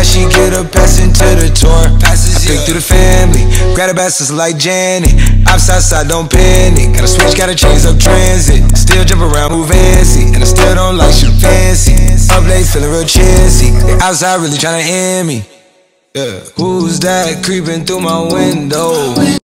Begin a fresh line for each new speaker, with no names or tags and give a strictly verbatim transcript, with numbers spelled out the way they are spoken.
she get her pass into the tour. Passes, I pick through the family, grab the bastards like Janet. Outside side, don't panic. Gotta switch, gotta change up transit. Still jump around, move fancy, and I still don't like shit fancy. Up late, feeling real chancy. They outside really tryna end me. Yeah. Who's that creeping through my window?